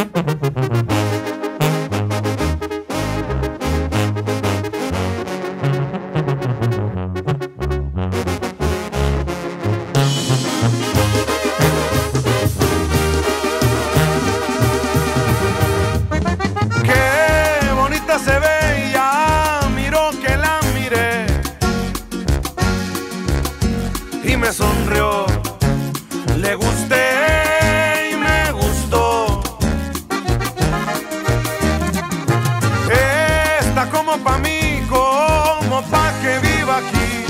Me sonrió, le gusté y me gustó. Está como pa' mí, como pa' que viva aquí,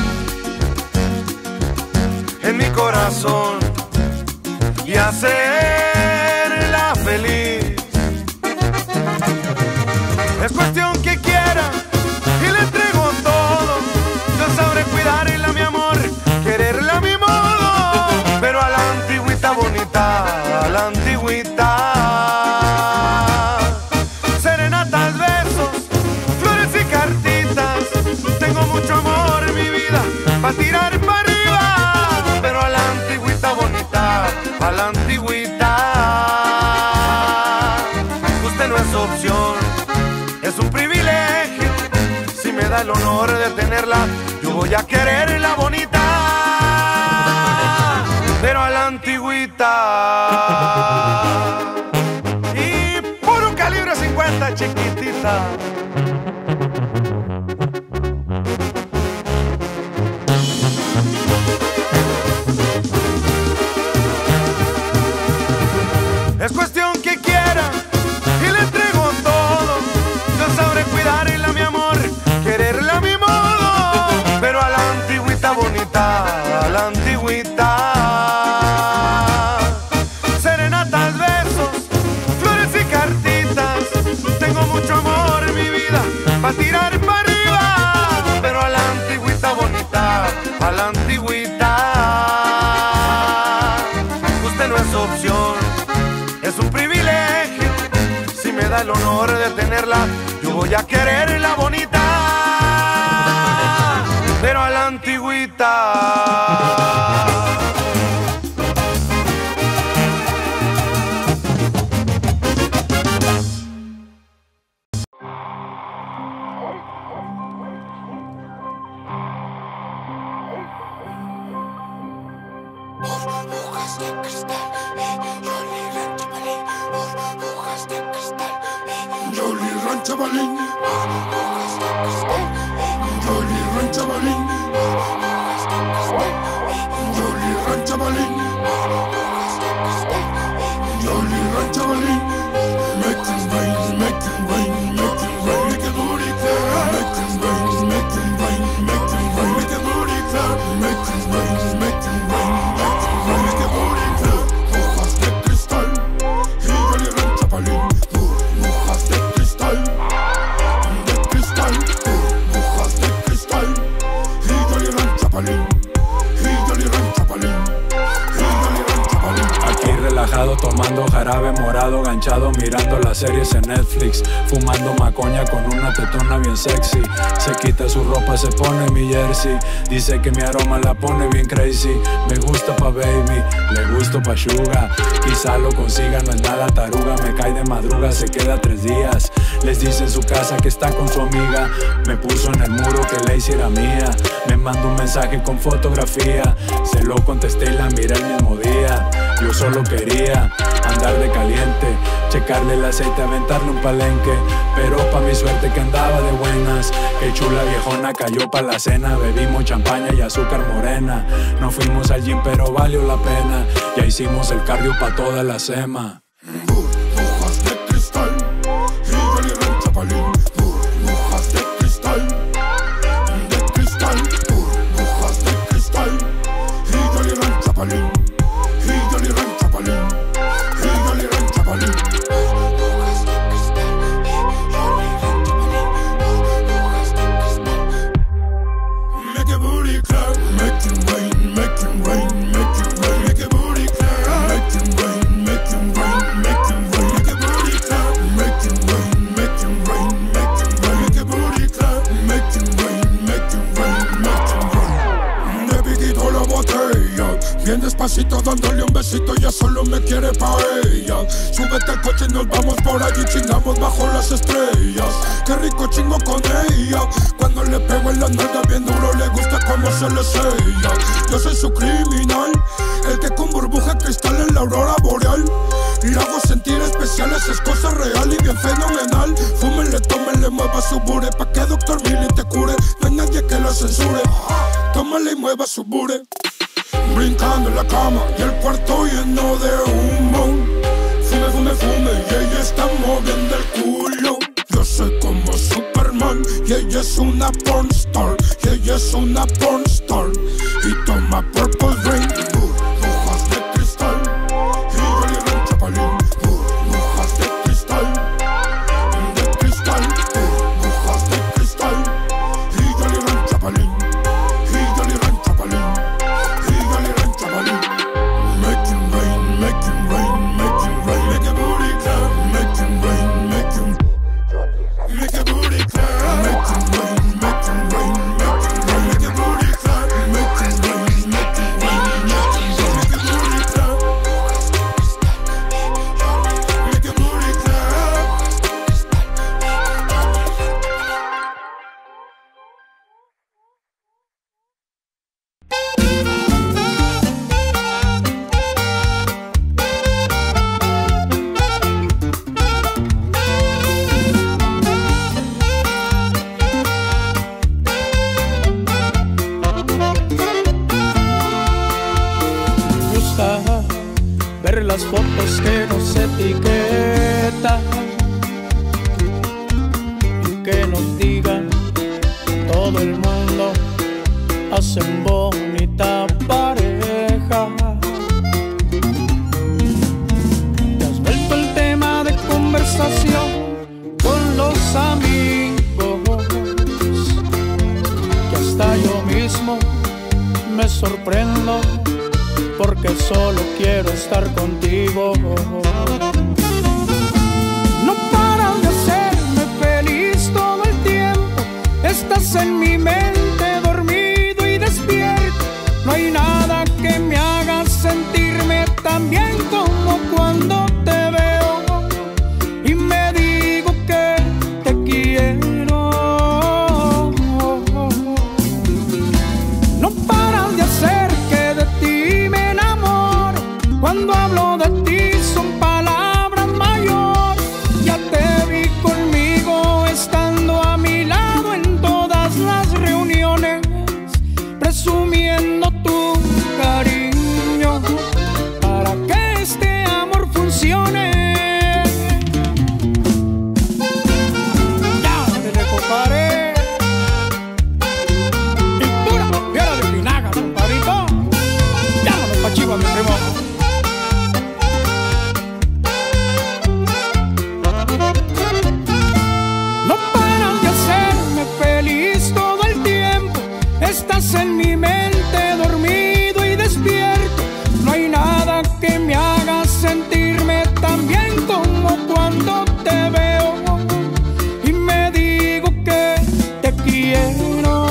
en mi corazón, y hacerla feliz. Es cuestión que quiera y le entrego todo. Yo sabré cuidarla, mi amor, quererla a mi modo, pero a la antigüita bonita, a la antigüita. Serenatas, besos, flores y cartitas. Tengo mucho amor en mi vida pa' tirar para arriba, pero a la antigüita bonita, a la antigüita. Usted no es opción, es un privilegio. Si me da el honor de tenerla, yo voy a quererla bonita, pero a la antigüita. Y puro calibre 50, chiquitita. Es cuestión que quiera y le entrego todo. Yo sabré cuidarla, mi amor, quererla a mi modo, pero a la antigüita bonita, a la antigüita. Serenatas, besos, flores y cartitas. Tengo mucho amor en mi vida pa' tirar para arriba, pero a la antigüita bonita, a la antigüita. Usted no es opción, es un privilegio. Si me da el honor de tenerla, yo voy a quererla bonita, pero a la antigüita. Burbujas de cristal, Jolly Rancho Balín. Burbujas de cristal, Jolly Rancho Balín. Burbujas de cristal, Jolly Rancho Balín. Burbujas de cristal, Jolly Rancho Balín. Burbujas de cristal, Jolly Rancho Balín. Make it rain, make it rain, make it rain, make it booty clap. Make it rain, make it rain, make it rain, make it booty clap. Make it rain, make it rain. Burbujas de cristal, Jolly Rancho Balín. Burbujas de cristal, burbujas de cristal, Jolly Rancho Balín. Jolly Rancho Balín, Jolly Rancho Balín. Aquí relajado tomando jarabe morado, ganchado mirando las series en Netflix, fumando macoña con una tetona bien sexy. Se quita su ropa, se pone mi jersey, dice que mi aroma la pone bien crazy. Me gusta pa' baby, le gusto pa' sugar, quizá lo consiga, no es nada taruga. Me cae de madruga, se queda 3 días, les dice en su casa que está con su amiga. Me puso en el muro que la hiciera mía, me mandó un mensaje con fotografía. Se lo contesté y la miré el mismo día. Yo solo quería andar de caliente, checarle el aceite, aventarle un palenque, pero pa' mi suerte que andaba de buenas. Qué chula viejona cayó pa' la cena, bebimos champaña y azúcar morena. No fuimos al gym pero valió la pena, ya hicimos el cardio pa' toda la sema. Burbujas de cristal, Jolly Rancho Balín. Burbujas de cristal, burbujas de cristal, Jolly Rancho Balín. Jolly Rancho Balín, Jolly Rancho Balín. Burbujas de cristal, Jolly Rancho Balín. Burbujas de cristal. Make it booty clap, make it rain, make it rain, make it rain, make it booty clap. Make it rain, make it rain. despacito dándole un besito, ella solo me quiere pa' ella. Súbete al coche y nos vamos por allí, chingamos bajo las estrellas. Qué rico chingo con ella, cuando le pego en la nalga bien duro le gusta como se le sella. Yo soy su criminal, el que con burbuja cristal en la aurora boreal. Y la hago sentir especial, esa es cosa real y bien fenomenal. Fúmenle, tómenle, mueva su bure, pa' que Dr. Mili te cure. No hay nadie que la censure, tómale y mueva su bure. Brincando en la cama y el cuarto lleno de humo. Fume, fume, fume y ella está moviendo el culo. Yo soy como Superman y ella es una pornstar. Y ella es una pornstar. Y toma Purple Rain, burbujas de cristal. Y yo le doy chapalín, burbujas de cristal. De cristal, burbujas de cristal. Y yo le doy chapalín, y yo le doy chapalín. Making rain, making rain, making rain. Make a booty clap. Making rain, making. Make a booty clap. Making rain, making rain, making rain. Make a booty clap. Making rain, making rain, making rain. Make a booty clap. Make a booty clap. Ver las fotos que nos etiquetan y que nos digan todo el mundo hacen bonita pareja. Te has vuelto el tema de conversación con los amigos, que hasta yo mismo me sorprendo porque solo quiero estar contigo. No paras de hacerme feliz todo el tiempo. Estás en mi mente, dormido y despierto. No hay nada que me haga sentirme tan bien como cuando te veo y me digo que te quiero. No paras de hacer que de ti me enamoro. Cuando hablo de ti son palabras mayores. Ya te vi conmigo estando a mi lado en todas las reuniones, presumiendo tu cariño para que este amor funcione. Ya te recomparé y pura fiera de pinaga, compadrito. Llámame pa' chivo a mi primo. No paras de hacerme feliz todo el tiempo. Estás en mi mente, dormido y despierto. No hay nada que me haga sentirme tan bien como cuando te veo y me digo que te quiero.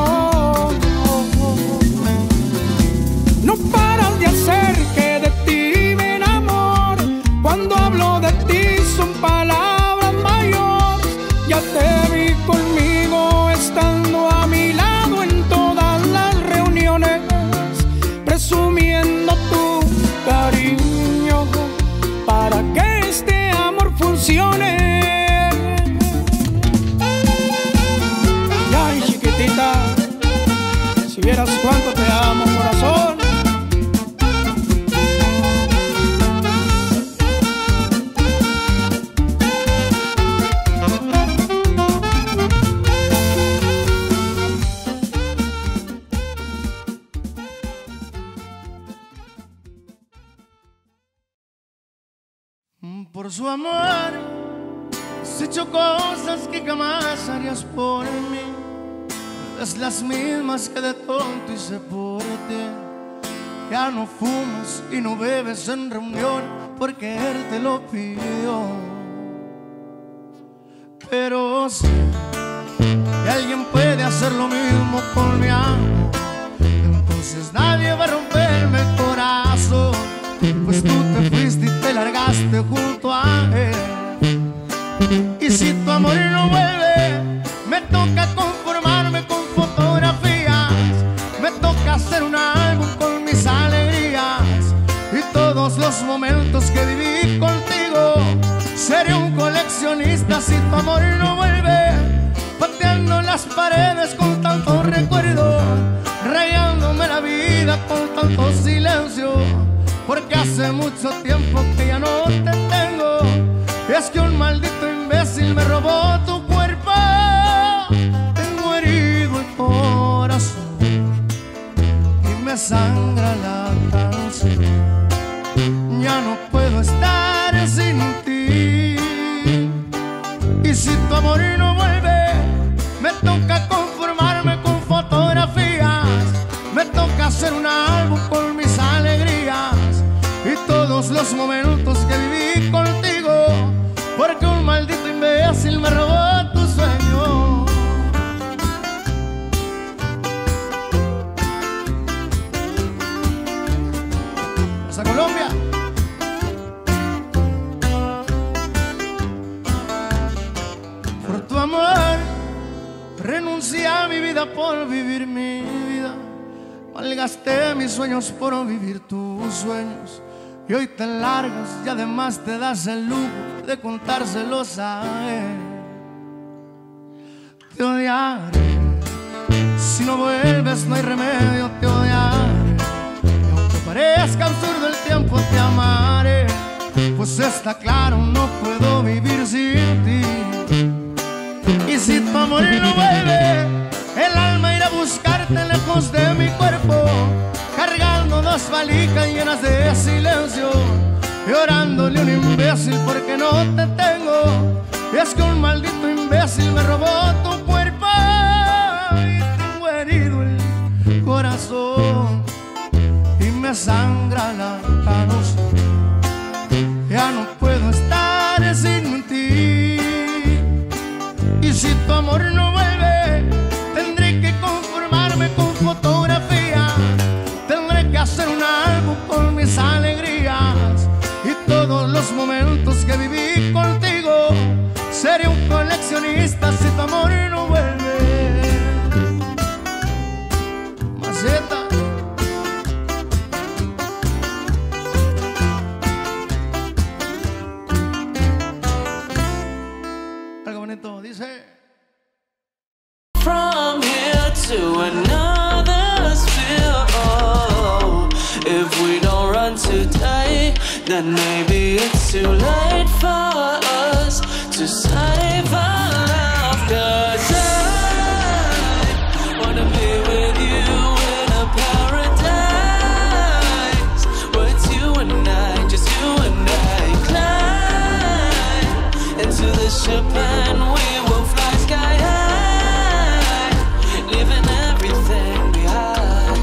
No paras de hacer que de ti me enamoro. Cuando hablo de ti son palabras mayores. Ya te vi conmigo estando a mi lado en todas las reuniones, presumiendo tu cariño para que este amor funcione. Ay, chiquitita, si vieras cuánto te amo, corazón. Por su amor has hecho cosas que jamás harías por mí. Es las mismas que de tonto hice por ti. Ya no fumas y no bebes en reunión porque él te lo pidió. Pero sé que alguien puede hacer lo mismo con mi amor. Entonces nadie va a romperme el corazón. pues tú te fuiste y te largaste junto a él. Y si tu amor no vuelve, me toca conformarme con fotografías, me toca hacer un álbum con mis alegrías y todos los momentos que viví contigo. Seré un coleccionista si tu amor no vuelve, pateando las paredes con tanto recuerdo, rayándome la vida con tanto silencio, porque hace mucho tiempo que ya no te tengo. Es que un maldito imbécil me robó tu cuerpo. Tengo herido el corazón y me sangra la canción. Ya no puedo estar sin ti. Y si tu amor no vuelve, me toca conformarme con fotografías, me toca hacer un álbum con mis alegrías y todos los momentos que viví contigo, porque un maldito imbécil me robó tu sueño. Hasta Colombia. Por tu amor renuncié a mi vida por vivir mi vida, malgasté mis sueños por vivir tus sueños. Y hoy te largas y además te das el lujo de contárselos a él. Te odiaré, si no vuelves no hay remedio, te odiaré. Y aunque parezca absurdo el tiempo te amaré, pues está claro, no puedo vivir sin ti. Y si tu amor no vuelve, el alma irá a buscarte lejos de mi cuerpo, cargando dos valijas llenas de silencio, llorándole a un imbécil porque no te tengo. Es que un maldito imbécil me robó tu cuerpo y tengo herido el corazón y me sangra la canción. Ya no puedo estar sin ti. Y si tu amor no vuelve, tendré que conformarme con fotografías, tendré que hacer un álbum con mis alegrías y todos los momentos que viví contigo. Seré un coleccionista si tu amor no vuelve. Maceta. Algo bonito, dice. From here to another sphere, oh, if we don't run today, then maybe it's too late for us to save our love. 'Cause I wanna be with you in a paradise where it's you and I, just you and I, climb into the ship and we will fly sky high, leaving everything behind.